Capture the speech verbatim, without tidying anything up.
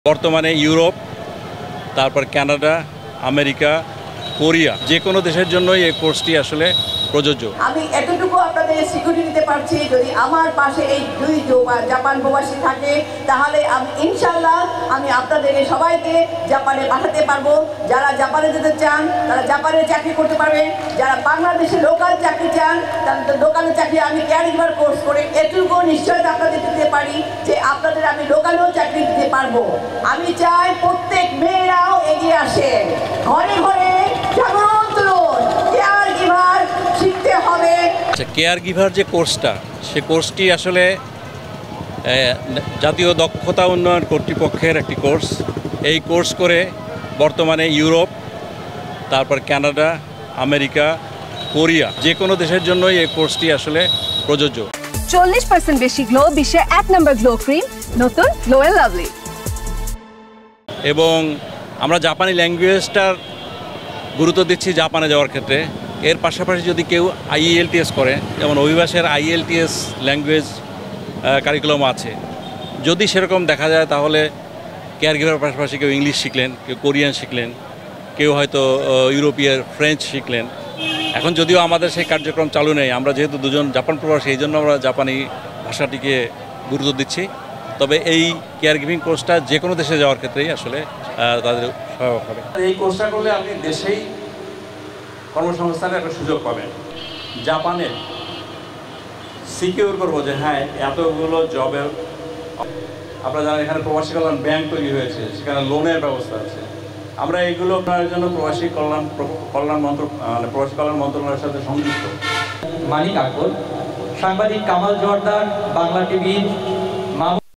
বর্তমানে ইউরোপ, তারপর Canada, America, Korea যে কোনো দেশের জন্যই এই কোর্সটি আসলে প্রযোজ্য। আমি এতটুকু আপনাদের সিকিউরিটি দিতে পারছি, যদি আমার পাশে এই দুই জাপান প্রবাসী থাকে তাহলে আমি ইনশাল্লাহ আমি আপনাদের সবাইকে জাপানে পাঠাতে পারবো। যারা জাপানে যেতে চান তারা জাপানে চাকরি করতে পারবেন, যারা বাংলাদেশে লোকাল চাকরি চান তাদের লোকালের চাকরি আমি ক্যারিয়ার কোর্স করে এটুকু নিশ্চয়তা আপনাদের দিতে পারি যে আপনাদের আমি লোকালেও চাকরি দিতে পারবো। আমি চাই প্রত্যেক মেয়েরাও এগিয়ে আসেন, ঘরে ঘরে জাগরণ তুলুন, কেয়ার গিভার শিখতে হবে। আচ্ছা, কেয়ার গিভার যে কোর্সটা, সে কোর্সটি আসলে জাতীয় দক্ষতা উন্নয়ন কর্তৃপক্ষের একটি কোর্স। এই কোর্স করে বর্তমানে ইউরোপ, তারপর কানাডা, আমেরিকা, কোরিয়া যে কোনো দেশের জন্যই এই কোর্সটি আসলে প্রযোজ্য। চল্লিশ পার্সেন্ট বেশি গ্লো, বিশ্বের এক নম্বর গ্লো ক্রিম, নতুন গ্লো এন্ড লাভলি। এবং আমরা জাপানি ল্যাঙ্গুয়েজটার গুরুত্ব দিচ্ছি জাপানে যাওয়ার ক্ষেত্রে। এর পাশাপাশি যদি কেউ আইইএলটিএস করে, যেমন অভিবাসের আইইএলটিএস ল্যাঙ্গুয়েজ কারিকুলাম আছে, যদি সেরকম দেখা যায় তাহলে কেয়ার গিভার পাশাপাশি কেউ ইংলিশ শিখলেন, কেউ কোরিয়ান শিখলেন, কেউ হয়তো ইউরোপীয় ফ্রেঞ্চ শিখলেন। এখন যদিও আমাদের সেই কার্যক্রম চালু নেই, আমরা যেহেতু দুজন জাপান প্রবাসী এই জন্য আমরা জাপানি ভাষাটিকে গুরুত্ব দিচ্ছি। তবে এই কেয়ার গিভিং কোর্সটা যে কোনো দেশে যাওয়ার ক্ষেত্রেই আসলে তাদের সহায়ক হবে। এই কোর্সটা করলে আপনি দেশেই কর্মসংস্থানের একটা সুযোগ পাবেন। জাপানে সিকিউর করবো যে হ্যাঁ এতগুলো জবের, আপনারা জানেন এখানে প্রবাসী কল্যাণ ব্যাংক তৈরি হয়েছে, সেখানে লোনের ব্যবস্থা আছে। আমরা এইগুলো আপনার জন্য প্রবাসী কল্যাণ কল্যাণ মন্ত্র মানে প্রবাসী কল্যাণ মন্ত্রণালয়ের সাথে সংযুক্ত। মানিক আকবর, সাংবাদিক কামাল জোয়ারদার, বাংলা টিভি।